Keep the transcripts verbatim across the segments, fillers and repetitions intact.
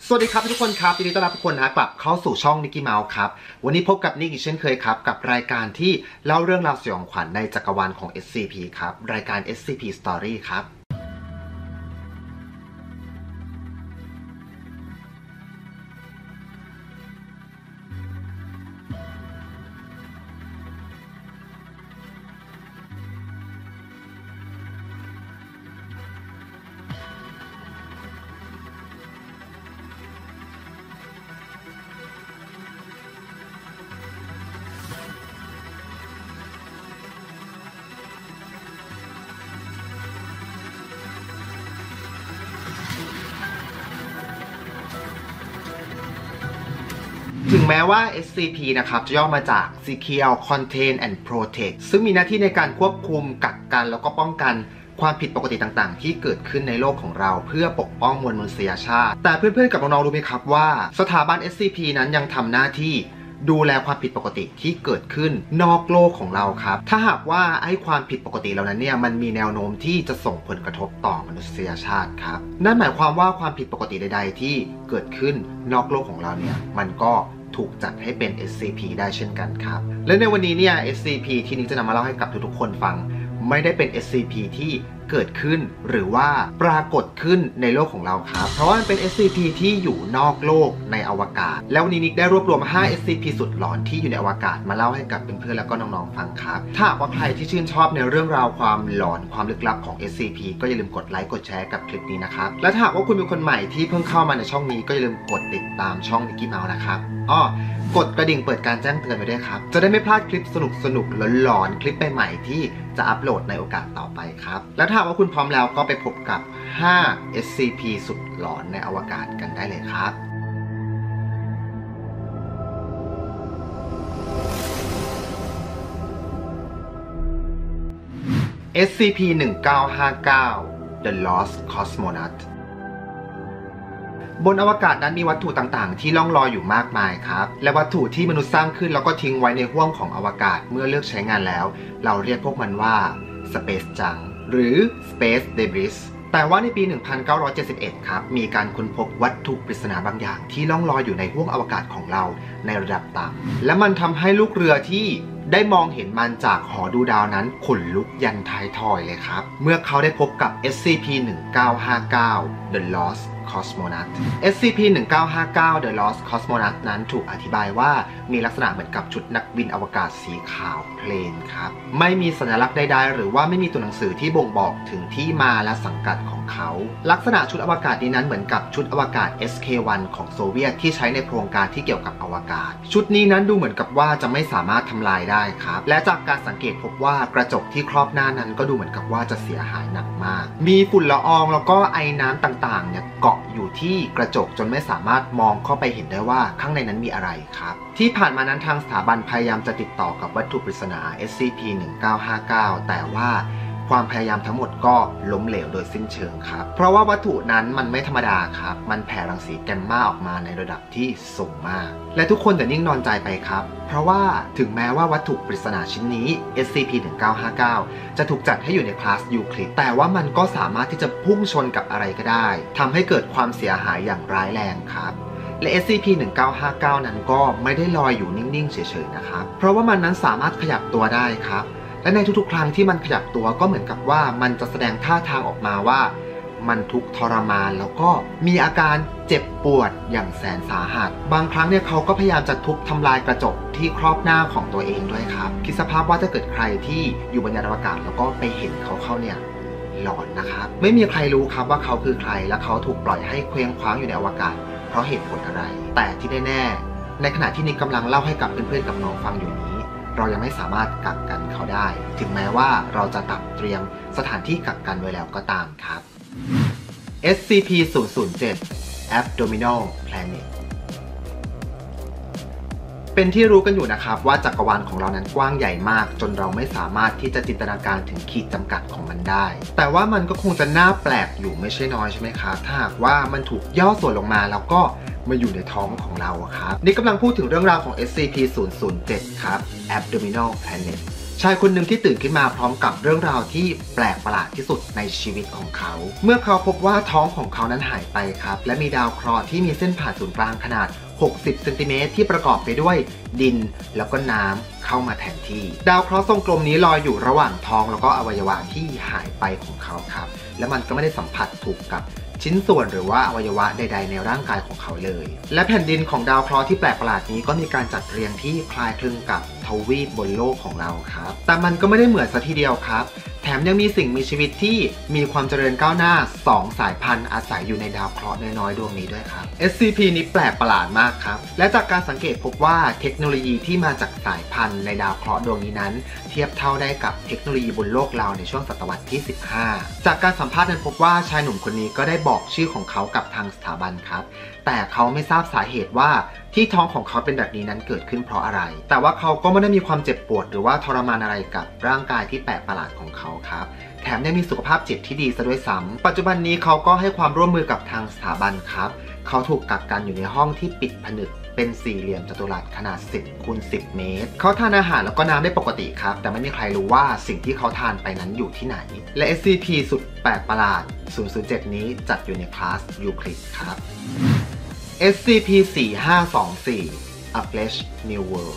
สวัสดีครับทุกคนครับยินดีต้อนรับทุกคนนะกลับเข้าสู่ช่องนิกกี้เมาส์ครับวันนี้พบกับนิกอีกเช่นเคยครับกับรายการที่เล่าเรื่องราวสยองขวัญในจักรวาลของ เอส ซี พี ครับรายการ เอส ซี พี Story ครับถึงแม้ว่า เอส ซี พี นะครับจะย่อมาจาก Secure Contain and Protect ซึ่งมีหน้าที่ในการควบคุมกักกันแล้วก็ป้องกันความผิดปกติต่างๆที่เกิดขึ้นในโลกของเราเพื่อปกป้องมวลมนุษยชาติแต่เพื่อนๆกับน้องๆรู้ไหมครับว่าสถาบัน เอส ซี พี นั้นยังทำหน้าที่ดูแลความผิดปกติที่เกิดขึ้นนอกโลกของเราครับถ้าหากว่าไอ้ความผิดปกติเหล่านั้นเนี่ยมันมีแนวโน้มที่จะส่งผลกระทบต่อมนุษยชาติครับนั่นหมายความว่าความผิดปกติใดๆที่เกิดขึ้นนอกโลกของเราเนี่ยมันก็ถูกจัดให้เป็น เอส ซี พี ได้เช่นกันครับและในวันนี้เนี่ย เอส ซี พี ที่นิกจะนำมาเล่าให้กับทุกๆคนฟังไม่ได้เป็น เอส ซี พี ที่เกิดขึ้นหรือว่าปรากฏขึ้นในโลกของเราครับเพราะว่ามันเป็น เอส ซี พี ที่อยู่นอกโลกในอวกาศแล้ววันนี้นิกได้รวบรวมห้า เอส ซี พี สุดหลอนที่อยู่ในอวกาศมาเล่าให้กับเพื่อนๆแล้วก็น้องๆฟังครับถ้าหากว่าใครที่ชื่นชอบในเรื่องราวความหลอนความลึกลับของ เอส ซี พี ก็อย่าลืมกดไลค์กดแชร์กับคลิปนี้นะครับและถ้าหากว่าคุณเป็นคนใหม่ที่เพิ่งเข้ามาในช่องนี้ก็อย่าลืมกดติดตามช่องนิกกี้เมาส์นะครับอ้อกดกระดิ่งเปิดการแจ้งเตือนไว้ด้วยครับจะได้ไม่พลาดคลิปสนุกสนุกหลอนๆคลิปใหม่ๆที่จะอัปโหลดในโอกาสต่อไปครับแล้วถ้าว่าคุณพร้อมแล้วก็ไปพบกับห้า เอส ซี พี สุดหลอนในอวกาศกันได้เลยครับ เอส ซี พี หนึ่งเก้าห้าเก้า The Lost Cosmonautบนอวกาศนั้นมีวัตถุต่างๆที่ล่องลอยอยู่มากมายครับและวัตถุที่มนุษย์สร้างขึ้นแล้วก็ทิ้งไว้ในห้วงของอวกาศเมื่อเลิกใช้งานแล้วเราเรียกพวกมันว่า Space Junk หรือ Space Debris แต่ว่าในปี หนึ่งพันเก้าร้อยเจ็ดสิบเอ็ด ครับมีการค้นพบวัตถุปริศนาบางอย่างที่ล่องลอยอยู่ในห้วงอวกาศของเราในระดับต่ำและมันทำให้ลูกเรือที่ได้มองเห็นมันจากหอดูดาวนั้นขนลุกยันท้ายทอยเลยครับเมื่อเขาได้พบกับ เอส ซี พี หนึ่งเก้าห้าเก้า The Lost Cosmonaut เอส ซี พี หนึ่งเก้าห้าเก้า The Lost Cosmonaut นั้นถูกอธิบายว่ามีลักษณะเหมือนกับชุดนักบินอวกาศสีขาวเพลนครับไม่มีสัญลักษณ์ใดๆหรือว่าไม่มีตัวหนังสือที่บ่งบอกถึงที่มาและสังกัดของเขาลักษณะชุดอวกาศนี้นั้นเหมือนกับชุดอวกาศ เอส เค วัน ของโซเวียตที่ใช้ในโครงการที่เกี่ยวกับอวกาศชุดนี้นั้นดูเหมือนกับว่าจะไม่สามารถทำลายได้ครับและจากการสังเกตพบว่ากระจกที่ครอบหน้านั้นก็ดูเหมือนกับว่าจะเสียหายหนักมากมีฝุ่นละอองแล้วก็ไอน้ำต่างๆเนี่ยเกาะอยู่ที่กระจกจนไม่สามารถมองเข้าไปเห็นได้ว่าข้างในนั้นมีอะไรครับที่ผ่านมานั้นทางสถาบันพยายามจะติดต่อกับวัตถุปริศนา เอส ซี พี หนึ่งเก้าห้าเก้า แต่ว่าความพยายามทั้งหมดก็ล้มเหลวโดยสิ้นเชิงครับเพราะว่าวัตถุนั้นมันไม่ธรรมดาครับมันแผ่รังสีแกมมาออกมาในระดับที่สูงมากและทุกคนจะนิ่งนอนใจไปครับเพราะว่าถึงแม้ว่าวัตถุปริศนาชิ้นนี้ เอส ซี พี หนึ่งเก้าห้าเก้า จะถูกจัดให้อยู่ในคลาสยูคลิดแต่ว่ามันก็สามารถที่จะพุ่งชนกับอะไรก็ได้ทำให้เกิดความเสียหายอย่างร้ายแรงครับและ เอส ซี พี หนึ่งเก้าห้าเก้า นั้นก็ไม่ได้ลอยอยู่นิ่งๆเฉยๆนะครับเพราะว่ามันนั้นสามารถขยับตัวได้ครับและในทุกๆครั้งที่มันขยับตัวก็เหมือนกับว่ามันจะแสดงท่าทางออกมาว่ามันทุกข์ทรมานแล้วก็มีอาการเจ็บปวดอย่างแสนสาหัสบางครั้งเนี่ยเขาก็พยายามจะทุบทำลายกระจกที่ครอบหน้าของตัวเองด้วยครับคิดสภาพว่าถ้าเกิดใครที่อยู่บนยานอวกาศแล้วก็ไปเห็นเขาเข้าเนี่ยหลอนนะครับไม่มีใครรู้ครับว่าเขาคือใครและเขาถูกปล่อยให้เคว้งคว้างอยู่ในอวกาศเพราะเหตุผลอะไรแต่ที่แน่ๆในขณะที่นิกกำลังเล่าให้กับเพื่อนๆกับน้องฟังอยู่นี้เรายังไม่สามารถกักกันเขาได้ถึงแม้ว่าเราจะตัดเตรียมสถานที่กักกันไว้แล้วก็ตามครับ เอส ซี พี ศูนย์ ศูนย์ เจ็ด Abdominal Planet เป็นที่รู้กันอยู่นะครับว่าจักรวาลของเรานั้นกว้างใหญ่มากจนเราไม่สามารถที่จะจินตนาการถึงขีดจำกัดของมันได้แต่ว่ามันก็คงจะน่าแปลกอยู่ไม่ใช่น้อยใช่ไหมครับถ้าหากว่ามันถูกย่อส่วนลงมาแล้วก็มาอยู่ในท้องของเราครับนี่กำลังพูดถึงเรื่องราวของ เอส ซี พี ศูนย์ ศูนย์ เจ็ด ครับ Abdominal Planet ชายคนหนึ่งที่ตื่นขึ้นมาพร้อมกับเรื่องราวที่แปลกประหลาดที่สุดในชีวิตของเขาเมื่อเขาพบว่าท้องของเขานั้นหายไปครับและมีดาวเคราะห์ที่มีเส้นผ่านศูนย์กลางขนาดหกสิบเซนติเมตรที่ประกอบไปด้วยดินแล้วก็น้ำเข้ามาแทนที่ดาวเคราะห์ทรงกลมนี้ลอยอยู่ระหว่างท้องแล้วก็อวัยวะที่หายไปของเขาครับและมันก็ไม่ได้สัมผัสถูกกับชิ้นส่วนหรือว่าอวัยวะใดๆในร่างกายของเขาเลยและแผ่นดินของดาวเคราะห์ที่แปลกประหลาดนี้ก็มีการจัดเรียงที่คล้ายคลึงกับทวีปบนโลกของเราครับแต่มันก็ไม่ได้เหมือนซะทีเดียวครับแถมยังมีสิ่งมีชีวิตที่มีความเจริญก้าวหน้าสองสายพันธุ์อาศัยอยู่ในดาวเคราะห์น้อยๆดวงนี้ด้วยครับ เอส ซี พี นี้แปลกประหลาดมากครับและจากการสังเกตพบว่าเทคโนโลยีที่มาจากสายพันธุ์ในดาวเคราะห์ดวงนี้นั้นเทียบเท่าได้กับเทคโนโลยีบนโลกเราในช่วงศตวรรษที่สิบห้าจากการสัมภาษณ์นั้นพบว่าชายหนุ่มคนนี้ก็ได้บอกชื่อของเขากับทางสถาบันครับแต่เขาไม่ทราบสาเหตุว่าที่ท้องของเขาเป็นแบบนี้นั้นเกิดขึ้นเพราะอะไรแต่ว่าเขาก็ไม่ได้มีความเจ็บปวดหรือว่าทรมานอะไรกับร่างกายที่แปลกประหลาดของเขาครับแถมยังมีสุขภาพจิตที่ดีซะด้วยซ้ำปัจจุบันนี้เขาก็ให้ความร่วมมือกับทางสถาบันครับเขาถูกกักกันอยู่ในห้องที่ปิดผนึกเป็นสี่เหลี่ยมจัตุรัสขนาดสิบคูณสิบเมตรเขาทานอาหารแล้วก็น้ำได้ปกติครับแต่ไม่มีใครรู้ว่าสิ่งที่เขาทานไปนั้นอยู่ที่ไหนและ เอส ซี พี สุดแปลกประหลาดศูนย์ศูนย์เจ็ดนี้จัดอยู่ในคลาสยูคลิดครับ เอส ซี พี สี่ห้าสองสี่ A Fresh New World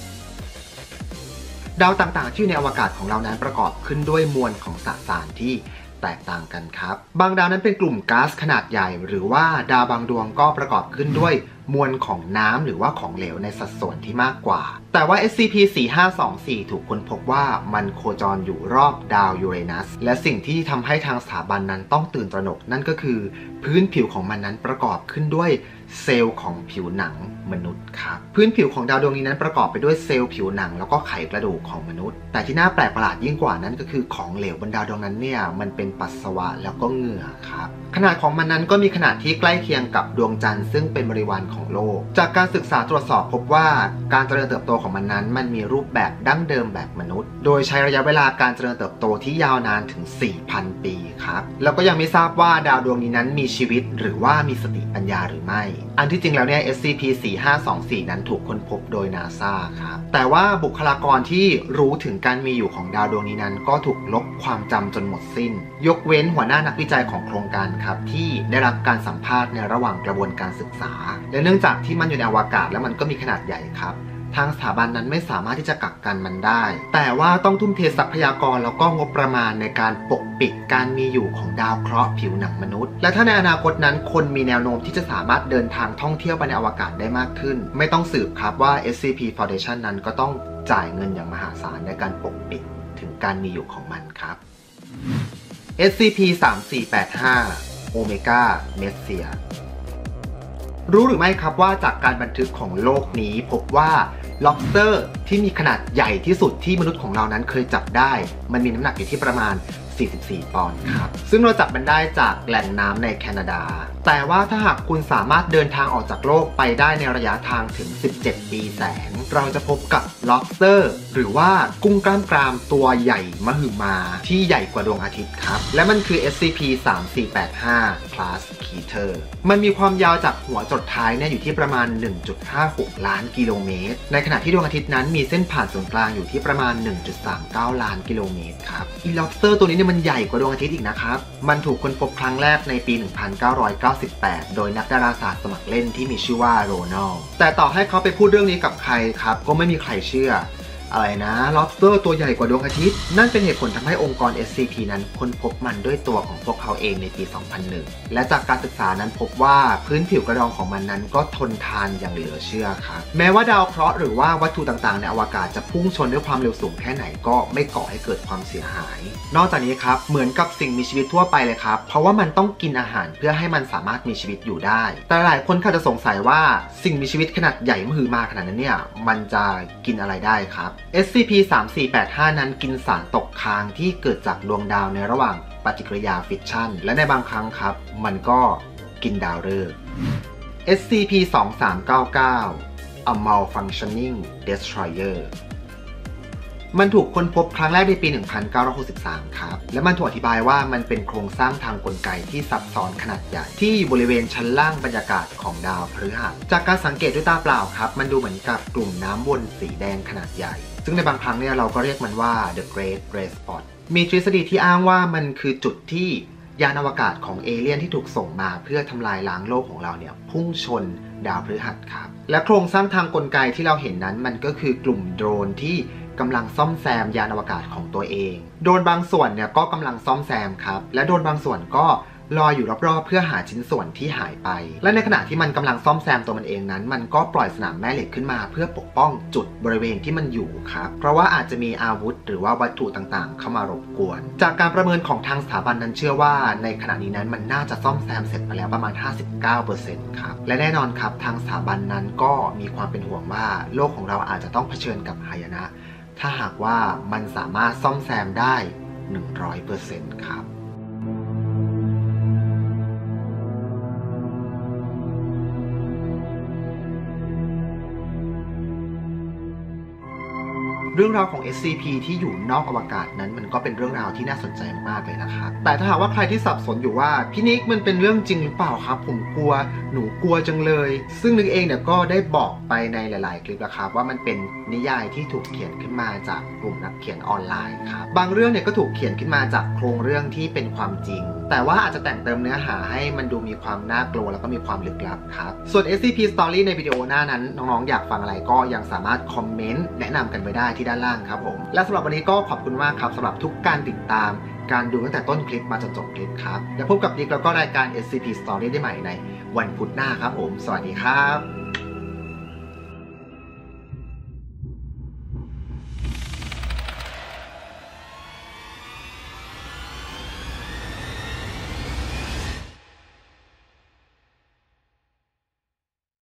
ดาวต่างๆที่อยู่ในอวกาศของเรานั้นประกอบขึ้นด้วยมวลของสสารที่แตกต่างกันครับบางดาวนั้นเป็นกลุ่มก๊าซขนาดใหญ่หรือว่าดาวบางดวงก็ประกอบขึ้นด้วยมวลของน้ำหรือว่าของเหลวในสัดส่วนที่มากกว่าแต่ว่า เอส ซี พี สี่ห้าสองสี่ ถูกค้นพบว่ามันโคจรอยู่รอบดาวยูเรนัสและสิ่งที่ทำให้ทางสถาบันนั้นต้องตื่นตระหนกนั่นก็คือพื้นผิวของมันนั้นประกอบขึ้นด้วยเซลล์ของผิวหนังมนุษย์ครับพื้นผิวของดาวดวงนี้นั้นประกอบไปด้วยเซลล์ผิวหนังแล้วก็ไขกระดูกของมนุษย์แต่ที่น่าแปลกประหลาดยิ่งกว่านั้นก็คือของเหลวบนดาวดวงนั้นเนี่ยมันเป็นปัสสาวะแล้วก็เหงื่อครับขนาดของมันนั้นก็มีขนาดที่ใกล้เคียงกับดวงจันทร์ซึ่งเป็นบริวารของโลกจากการศึกษาตรวจสอบพบว่าการเจริญเติบโตของมันนั้นมันมีรูปแบบดั้งเดิมแบบมนุษย์โดยใช้ระยะเวลาการเจริญเติบโตที่ยาวนานถึง สี่พัน ปีครับแล้วก็ยังไม่ทราบว่าดาวดวงนี้นั้นมีชีวิตหรือว่ามีสติปัญญาหรือไม่อันที่จริงแล้วเนี่ย เอส ซี พี สี่ห้าสองสี่ นั้นถูกค้นพบโดย นาซา ครับแต่ว่าบุคลากรที่รู้ถึงการมีอยู่ของดาวดวงนี้นั้นก็ถูกลบความจำจนหมดสิ้นยกเว้นหัวหน้านักวิจัยของโครงการครับที่ได้รับการสัมภาษณ์ในระหว่างกระบวนการศึกษาและเนื่องจากที่มันอยู่ในอวกาศแล้วมันก็มีขนาดใหญ่ครับทางสถาบันนั้นไม่สามารถที่จะกักกันมันได้แต่ว่าต้องทุ่มเททรัพยากรแล้วก็งบประมาณในการปกปิดการมีอยู่ของดาวเคราะห์ผิวหนังมนุษย์และถ้าในอนาคตนั้นคนมีแนวโน้มที่จะสามารถเดินทางท่องเที่ยวไปในอวกาศได้มากขึ้นไม่ต้องสืบครับว่า เอส ซี พี Foundation นั้นก็ต้องจ่ายเงินอย่างมหาศาลในการปกปิดถึงการมีอยู่ของมันครับ เอส ซี พี สามสี่แปดห้า Omega Messierรู้หรือไม่ครับว่าจากการบันทึกของโลกนี้พบว่า lobster ที่มีขนาดใหญ่ที่สุดที่มนุษย์ของเรานั้นเคยจับได้มันมีน้ำหนักอยู่ที่ประมาณสี่สิบสี่ปอนด์ครับซึ่งเราจับมันได้จากแหล่งน้ำในแคนาดาแต่ว่าถ้าหากคุณสามารถเดินทางออกจากโลกไปได้ในระยะทางถึงสิบเจ็ดปีแสงเราจะพบกับ lobster หรือว่ากุ้งกล้ามกรามตัวใหญ่มหึมาที่ใหญ่กว่าดวงอาทิตย์ครับและมันคือ เอส ซี พี สามสี่แปดห้า Plus Keter มันมีความยาวจากหัวจรดท้ายเนี่ยอยู่ที่ประมาณ หนึ่งจุดห้าหก ล้านกิโลเมตรในขณะที่ดวงอาทิตย์นั้นมีเส้นผ่านศูนย์กลางอยู่ที่ประมาณ หนึ่งจุดสามเก้า ล้านกิโลเมตรครับอี lobster ตัวนี้เนี่ยมันใหญ่กว่าดวงอาทิตย์อีกนะครับมันถูกค้นพบครั้งแรกในปี หนึ่งพันเก้าร้อยเก้าสิบแปด โดยนักดาราศาสตร์สมัครเล่นที่มีชื่อว่าโรนัลด์แต่ต่อให้เขาไปพูดเรื่องนี้กับใครครับก็ไม่มีใครเชื่ออะไรนะ lobster ตัวใหญ่กว่าดวงอาทิตย์นั่นเป็นเหตุผลทำให้องค์กร เอส ซี พี นั้นค้นพบมันด้วยตัวของพวกเขาเองในปี สองพันหนึ่ง และจากการศึกษานั้นพบว่าพื้นผิวกระดองของมันนั้นก็ทนทานอย่างเหลือเชื่อครับแม้ว่าดาวเคราะห์หรือว่าวัตถุต่างๆในอวกาศจะพุ่งชนด้วยความเร็วสูงแค่ไหนก็ไม่ก่อให้เกิดความเสียหายนอกจากนี้ครับเหมือนกับสิ่งมีชีวิตทั่วไปเลยครับเพราะว่ามันต้องกินอาหารเพื่อให้มันสามารถมีชีวิตอยู่ได้แต่หลายคนอาจจะสงสัยว่าสิ่งมีชีวิตขนาดใหญ่มหึมาขนาดนั้นเนี่ยมันจะกินอะไรได้ครับ เอส ซี พี สามสี่แปดห้า นั้นกินสารตกค้างที่เกิดจากดวงดาวในระหว่างปฏิกิริยาฟิชชั่นและในบางครั้งครับมันก็กินดาวฤกษ์ เอส ซี พี สองสามเก้าเก้า A Malfunctioning Destroyer มันถูกค้นพบครั้งแรกในปี หนึ่งพันเก้าร้อยหกสิบสาม ครับและมันถูกอธิบายว่ามันเป็นโครงสร้างทางกลไกที่ซับซ้อนขนาดใหญ่ที่อยู่บริเวณชั้นล่างบรรยากาศของดาวพฤหัสจากการสังเกตด้วยตาเปล่าครับมันดูเหมือนกับกลุ่มน้ำวนสีแดงขนาดใหญ่ซึ่งในบางครั้งเนี่ยเราก็เรียกมันว่า the Great Red Spot มีทฤษฎีที่อ้างว่ามันคือจุดที่ยานอวกาศของเอเลี่ยนที่ถูกส่งมาเพื่อทำลายล้างโลกของเราเนี่ยพุ่งชนดาวพฤหัสครับและโครงสร้างทางกลไกที่เราเห็นนั้นมันก็คือกลุ่มโดรนที่กำลังซ่อมแซมยานอวกาศของตัวเองโดรนบางส่วนเนี่ยก็กำลังซ่อมแซมครับและโดรนบางส่วนก็ลอยอยู่รอบๆเพื่อหาชิ้นส่วนที่หายไปและในขณะที่มันกำลังซ่อมแซมตัวมันเองนั้นมันก็ปล่อยสนามแม่เหล็กขึ้นมาเพื่อปกป้องจุดบริเวณที่มันอยู่ครับเพราะว่าอาจจะมีอาวุธหรือว่าวัตถุต่างๆเข้ามารบกวนจากการประเมินของทางสถาบันนั้นเชื่อว่าในขณะนี้นั้นมันน่าจะซ่อมแซมเสร็จไปแล้วประมาณ ห้าสิบเก้าเปอร์เซ็นต์ ครับและแน่นอนครับทางสถาบันนั้นก็มีความเป็นห่วงว่าโลกของเราอาจจะต้องเผชิญกับหายนะถ้าหากว่ามันสามารถซ่อมแซมได้ หนึ่งร้อยเปอร์เซ็นต์ ครับเรื่องราวของ เอส ซี พี ที่อยู่นอกอวกาศนั้นมันก็เป็นเรื่องราวที่น่าสนใจมากๆเลยนะครับแต่ถ้าหากว่าใครที่สับสนอยู่ว่าพี่นิกมันเป็นเรื่องจริงหรือเปล่าครับผมกลัวหนูกลัวจังเลยซึ่งนิกเองเนี่ยก็ได้บอกไปในหลายๆคลิปแล้วครับว่ามันเป็นนิยายที่ถูกเขียนขึ้นมาจากกลุ่มนักเขียนออนไลน์ครับบางเรื่องเนี่ยก็ถูกเขียนขึ้นมาจากโครงเรื่องที่เป็นความจริงแต่ว่าอาจจะแต่งเติมเนื้อหาให้มันดูมีความน่ากลัวแล้วก็มีความลึกลับครับส่วน เอส ซี พี Story ในวิดีโอหน้านั้นน้องๆอยากฟังอะไรก็ยังสามารถคอมเมนต์แนะนำกันไว้ได้ที่ด้านล่างครับผมและสำหรับวันนี้ก็ขอบคุณมากครับสำหรับทุกการติดตามการดูตั้งแต่ต้นคลิปมาจนจบคลิปครับแล้วพบกับนิกแล้วก็รายการ เอส ซี พี Story ได้ใหม่ในวันพุธหน้าครับผมสวัสดีครับ